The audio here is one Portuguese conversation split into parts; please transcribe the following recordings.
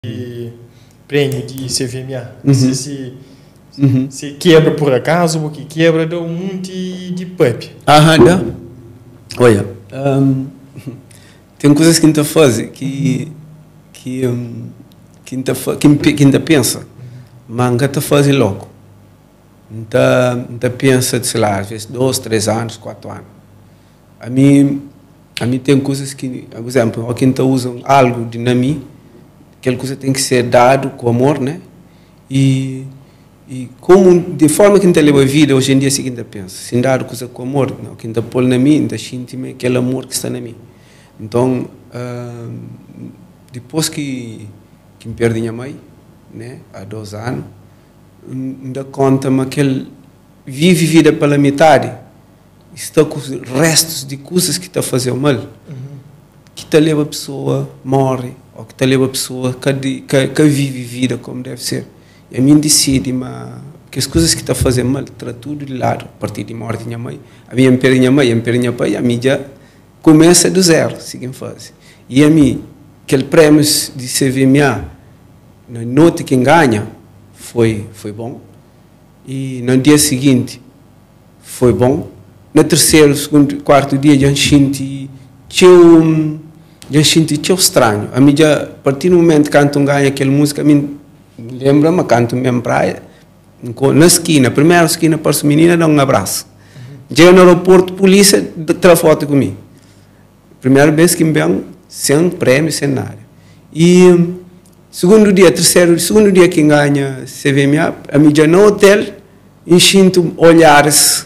prêmio de CVMA. Não sei se quebra por acaso, porque quebra dá um monte de pub. Dá. Olha, tem coisas que ainda fazem que ainda pensa, mas ainda fazem logo. Ainda pensa, sei lá, às vezes 2, 3 anos, 4 anos. A mim tem coisas que, por exemplo, alguém está usando algo de na mim, aquela coisa tem que ser dado com amor, né? E como, de forma que a gente leva a vida, hoje em dia, assim que a gente pensa, se dado coisa com amor, não, que a gente põe na mim, a gente sente aquele amor que está na mim. Então, depois que me perdi minha mãe, né, há 2 anos, ainda conta-me que ele vive vida pela metade, está com os restos de coisas que está a fazer mal, que está leva a pessoa morre, ou que está leva a pessoa que vive vida como deve ser. E a mim decide, que as coisas que está a fazer mal, está tudo de lado, a partir de morte de minha mãe. A minha perdi minha mãe, a perdi minha pai, a mim já começa do zero, seguinte fase. E a mim, aquele prêmio de CVMA, na noite que ganha, foi bom. E no dia seguinte, foi bom. No terceiro, segundo, quarto dia, já senti estranho. A mim já, a partir do momento que canto ganha aquela música, a mim lembra-me, canto mesmo praia, na esquina, primeira esquina, para a menina, dá um abraço. Já no aeroporto, polícia, tira foto comigo. Primeira vez que me vem sem prêmio, sem nada. E segundo dia que ganha CVMA, a mim já no hotel, enchendo olhares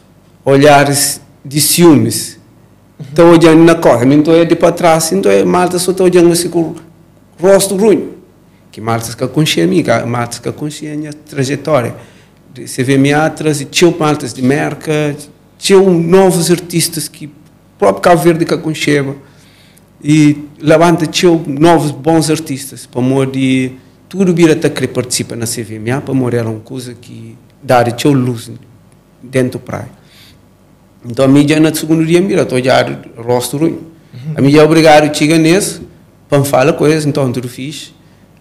de ciúmes. Estou olhando na costa, não estou de para trás, então malta só estou olhando assim com o rosto ruim. Que malta que conhecia a mim, malta que conhecia a minha trajetória. De CVMA, traz tinha maltas de merca, tinha novos artistas que próprio Cabo Verde que conheceva. E levanta tinha novos bons artistas, para amor de tudo vir até querer participar na CVMA, para amor era uma coisa que dá de tinha luz dentro da praia. Então a mídia no segundo dia mira, estou já rosto ruim. A mídia é obrigado a chegar nisso, para falar coisas, então tudo fiz,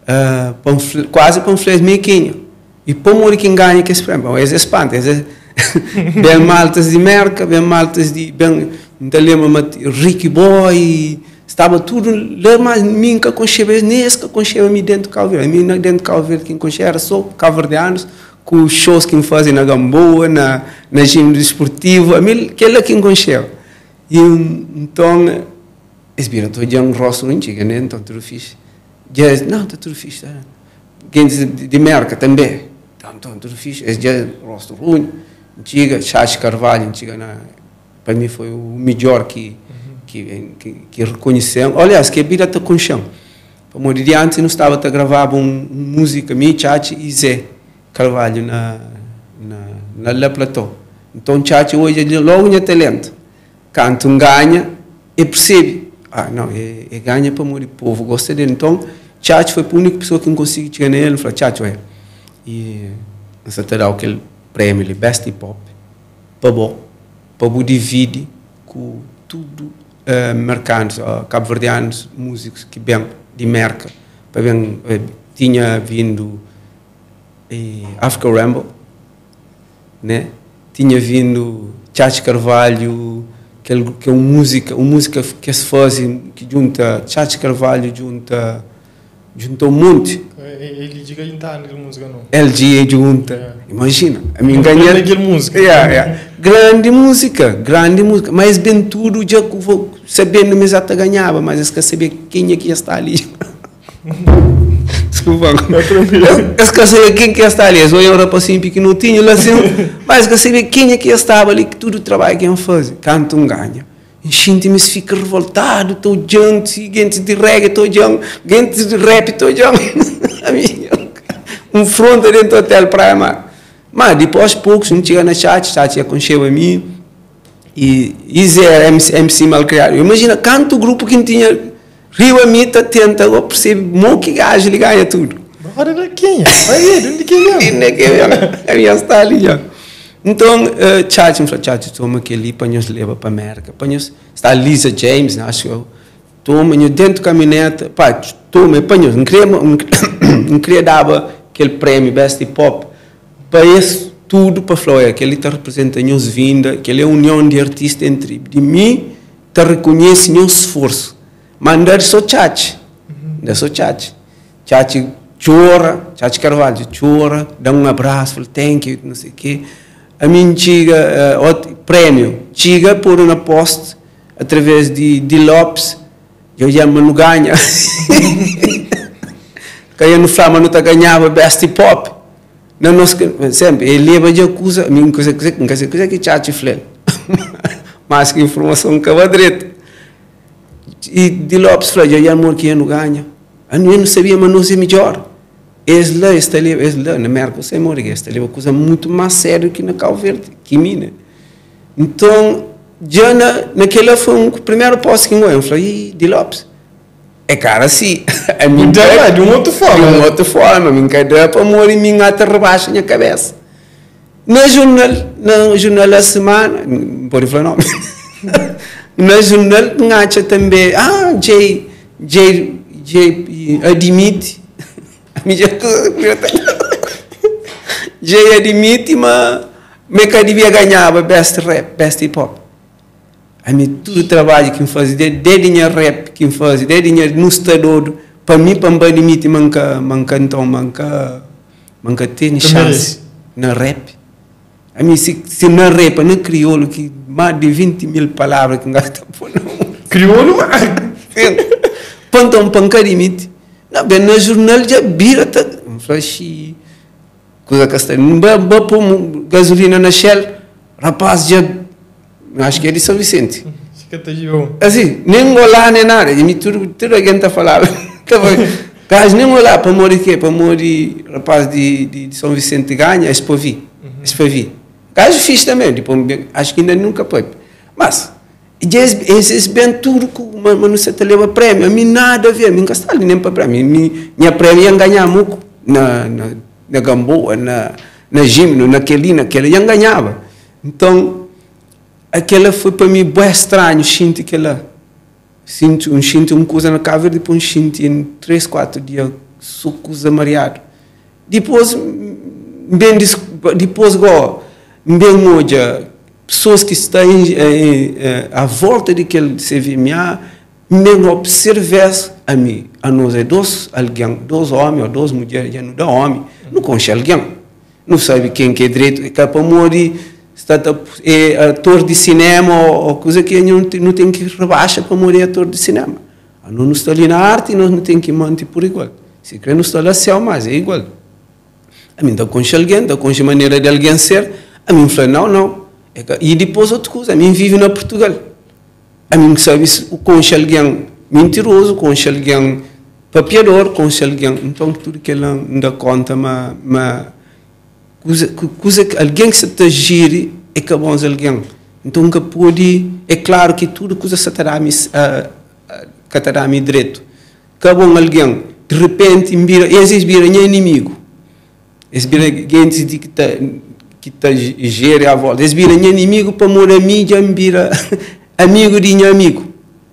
quase para um flash mequinho. E para morrer quem ganha que esse prêmio, é espanto, bem maltas de merca, bem maltas de, bem, então lembra-me, Ricky Boy, estava tudo, mas mim que concheva, nesse que concheva me dentro do Cabo Verde, mim dentro do Cabo Verde quem concheva era só cabo-verdianos, com os shows que me fazem na Gamboa, na gym desportivo, a mim, aquele é quem concheva. E então, estou já um rosto não chega, né? Então tudo fixe. Não, está tudo fixe, tá? Gente de merca também, então tudo fixe, já rosto ruim, chega, Chachi Carvalho, para mim foi o melhor que reconhecemos. Aliás, que a vida está com chão. Para morrer de antes, não estava a gravar uma música, minha Chachi e Zé Carvalho na La Platô. Então, Chachi hoje é logo um talento. Canto ganha e percebe. Não, é ganha para morrer, o povo gosta dele. Então, Chachi foi a única pessoa que não conseguiu chegar nele. Falei, Chachi, e você terá aquele prêmio de Best Hip Hop. Para dividir com tudo mercados, cabo-verdianos, músicos que vêm de merca. Tinha vindo Africa Rambo, né? Tinha vindo Chachi Carvalho, que é uma música que se faz, que junta Chachi Carvalho, junta um monte. Ele diga que está naquela música, não? Ele junta, imagina, a mim ganhar naquela música. Grande música, mas bem tudo, já sabendo mesmo até ganhava, mas eu quero saber quem é que está ali. Desculpa. Eu quero saber quem que está ali. Eu olhava para assim, pequenininho, assim, mas eu quero saber quem é que estava ali, que tudo o trabalho que eu fazia. Canto ganha. Enchente-me se fica revoltado, estou gente de reggae, estou gente de rap, estou um fronte dentro do hotel para amar. Mas depois poucos, não chega na Chachi aconcheu a mim, e Zé MC malcriado. Imagina, canto o grupo que tinha Rio a mim, tenta, eu percebo, que gajo, ele ganha tudo. Agora de quem? Onde quem é? A minha está ali, já. Então, Chachi toma aquele ali, para nos levar para a América. Está a Lisa James, acho eu. toma, dentro da caminhonete, pá, toma, apanhou, não queria dar aquele prêmio Best Hip Hop, para isso tudo para Floyd, que ele está representando as vindas, que ele é a união de artistas entre de mim, te reconhece meu esforço, mandar só chat, não só chat chora, chat Carvalho chora, dá um abraço, fala thank you, não sei o quê, a mim chega prêmio, chega por uma post através de Lopes, eu já não ganha, que eu não falo, não ganhava Best Hip Hop. Não, nós sempre, ele leva de acusa, minha coisa que chat flel. Mas que informação que vai direito. E de Lopes falou, já amor que eu não ganha. Eu não sabia, mas não sei melhor. Esse lá, na América, você morre, esta é uma coisa muito mais séria que na Cabo Verde, que mina. Então, já naquela foi o primeiro posto que eu falei, de Lopes. É cara assim, a mim de uma outra forma. De uma outra forma, a mim cada para morrer minha até rebaixa a minha cabeça. No jornal da semana, não pode falar nome. No jornal tinha também, Jay admite, a minha Jay admite, mas me devia ganhar Best Rap, Best Hip Hop. A mim tudo trabalho que me faz, de dinheiro rap que me faz, de dinheiro no estado, para mim para me admitir manca ter chance na rap. A mim se na rap, na crioulo que mais de 20.000 palavras que gasta por não. Crioulo? Então panca admite. Não, bem no jornal já vira tá, flash, coisa que está, não vai pôr gasolina na Shell, rapaz já acho que é de São Vicente. Assim, nem olhar nem nada. E tudo alguém está falando. Mas nem olhar para morrer que para morrer rapaz de São Vicente ganha, é para vir. Caso fiz também, depois, acho que ainda nunca foi. Mas, esses bem tudo que não se te leva prêmio. A mim nada a ver, a mim não está ali nem para prêmio. Minha prêmio ia ganhar muito na Gamboa, na Gimno, naquele, ia ganhava. Então, aquela foi para mim bem estranho, sinto aquela, sinto uma coisa na Cabo Verde, depois sinto em 3, 4 dias, sou coisa mareado. Depois bem hoje, pessoas que estão à volta daquele CVMA, bem observam a mim, a nós é dois homens ou 2 mulheres, já não dá homem, não conhece alguém, não sabe quem que é direito, é para morrer. É ator de cinema ou coisa que não tem que rebaixar para morrer ator de cinema. Nós não estamos ali na arte e nós não temos que manter por igual. Se quer não está lá céu, mas é igual. A mim dá com alguém, dá com maneira de alguém ser, a mim fala não. E depois outra coisa, a mim vive na Portugal. A mim sabe com alguém mentiroso, com alguém papiador, com alguém. Então tudo que ela não dá conta, mas coisa que alguém que se te gire é que bom alguém. Então que pode, é claro que tudo coisa se terá me direito. Que bom alguém, de repente esses vira inimigo. Esses vira gente que tá gere a volta. Esses vira inimigo para morrer a mídia, vira amigo de minha amigo.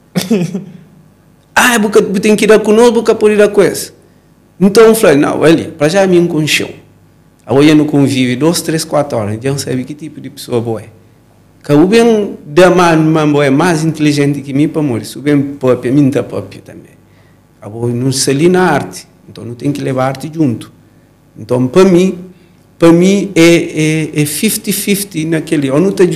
Porque tem que ir conosco, porque pode ir com esse. Então eu falei, não, olha, para já me enconchou. Agora não convive 2, 3, 4 horas, já não sabe que tipo de pessoa boa é. Que o bem da mãe é mais inteligente que mim para morrer, se o bem próprio, a mim está próprio também. Agora não se ali na arte, então não tem que levar a arte junto. Então para mim é 50-50 naquele, ou não está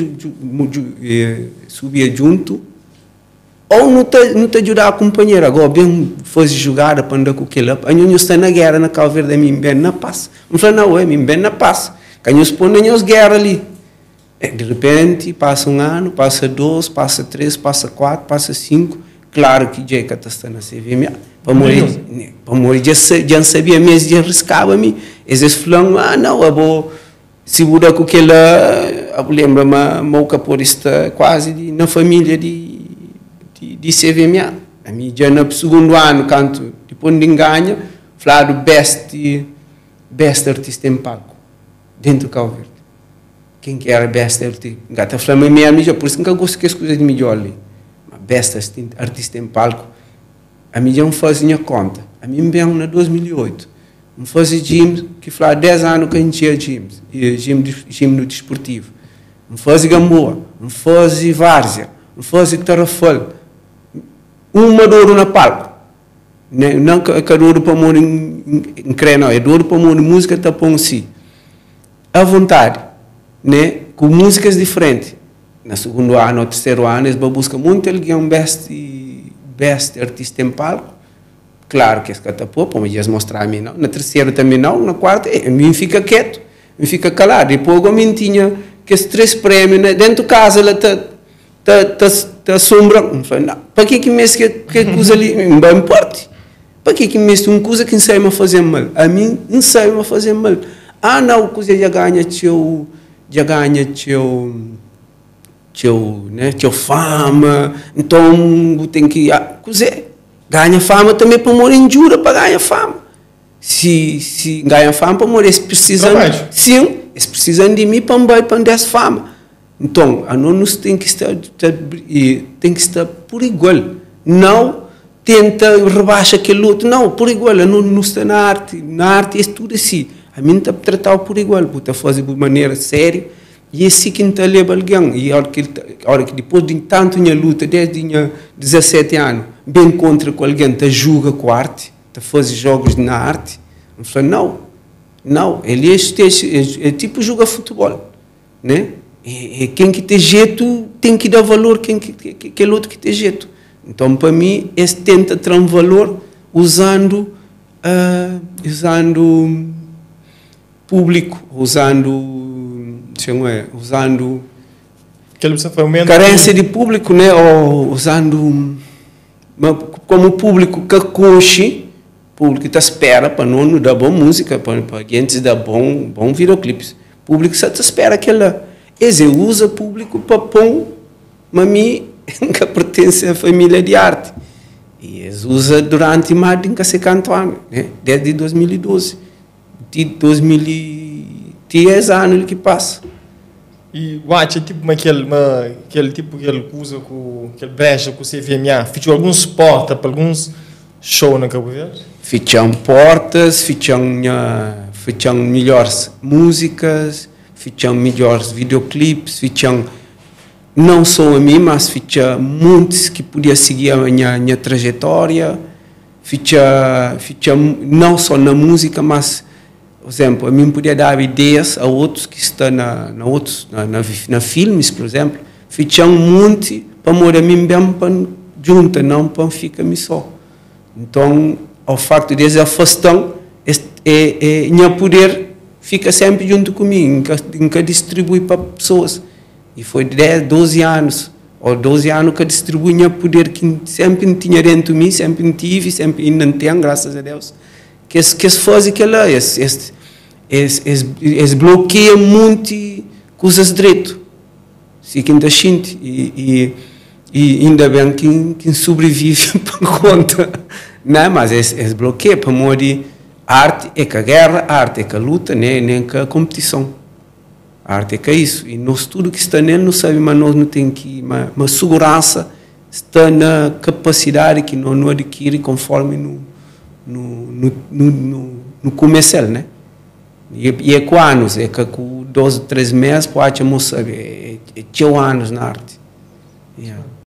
subir junto, ou não te ajudar a companheira. Agora, bem, fosse jogada para andar com aquele. A gente está na guerra, na Cabo Verde, a mim bem na paz. Não fala, não, é mim bem na paz. Que a gente põe na guerra ali. De repente, passa 1 ano, passa 2, passa 3, passa 4, passa 5. Claro que já está na CVM. Para morrer, já não sabia mesmo, já arriscava-me. Eles falaram, não, eu vou... Se mudar com aquela... Lembra-me, o caporista quase na família de CVMA. A mim já no segundo ano, quando depois de ganha, falaram best artista em palco, dentro do Cabo Verde. Quem que era best artista? Gata falando minha amiga, por isso que eu gosto que as coisas de melhor ali. Best artista em palco, a mim já fazia conta. A mim bem na 2008. Eu fazia gym, que foi há 10 anos que a gente tinha gym no desportivo. Eu fazia Gamboa, eu fazia Várzea, eu fazia Tarrafal. Uma dor na palco. Não que dor para morrer em creno, é dor para morrer música tá bom si. À vontade, né? Com músicas diferentes. No segundo ano, no terceiro ano, eles buscam muito alguém best artista em palco. Claro que é catapô, mas eles mostrar a mim não. Na terceira também não, na quarta, a mim fica quieto, me fica calado. Depois eu me tinha que esses 3 prémios, né? Dentro de casa ela tá sombra. Para que me que coisa ali, não importa. Para que me uma coisa que não sei me fazer mal? A mim não sei me fazer mal. Ah, não, coisa já ganha teu fama, então tem que ganha fama também para morrer em jura para ganhar fama. Se ganha fama para morrer, eles precisam de mim para dar fama. Então, a nós tem que estar por igual. Não tenta rebaixar aquele outro, não, por igual. A nós está na arte é tudo assim. A mim está tratado por igual, está fazer de maneira séria. E é assim que está leva alguém. E a hora que depois de tanto minha luta, desde 17 anos, bem contra com alguém, está julga com a arte, está fazendo jogos na arte. Eu falei, não, ele é tipo jogar futebol, né? E quem que tem jeito tem que dar valor quem que outro que tem jeito. Então, para mim, esse tenta ter um valor usando público, usando carência de público, né? Ou usando como público que coxe, público que espera para não dar boa música, para gente dar bom videoclipes. Público que espera aquela. Eles usam público para pôr, mas mim que pertence à família de arte. E eles usam durante mais de 50 anos, né? Desde 2012. De 2010 anos que passa. E o é tipo aquele tipo que ele usa com aquele brecha com o CVMA, fichou alguns portas para alguns shows na Cabo Verde? Ficham portas, ficham melhores músicas, ficham melhores videoclipes, ficham não só a mim, mas ficham muitos que podiam seguir a minha trajetória, ficham não só na música, mas por exemplo, a mim podia dar ideias a outros que estão na filmes, por exemplo, ficham muito para morar a mim bem para junto, não para ficar me só. Então, o facto de eles afastam, minha poder fica sempre junto comigo, nunca distribui para pessoas. E foi 10, 12 anos, ou 12 anos que distribui minha poder que sempre tinha dentro de mim, sempre tive, sempre ainda tenho, graças a Deus. Que eles fazem aquilo, eles bloqueiam muito coisas direito. Se quem está gente e ainda bem que sobrevive por conta. Não, mas eles bloqueiam para morrer. Arte é que a guerra, arte é que a luta, nem que a competição. A arte é que é isso. E nós tudo que está nele, não sabe, mas nós não temos que uma segurança está na capacidade que nós não adquire conforme no comercial, né? E é com anos, é que com 12, 13 meses pode saber, é 8 anos na arte. Yeah.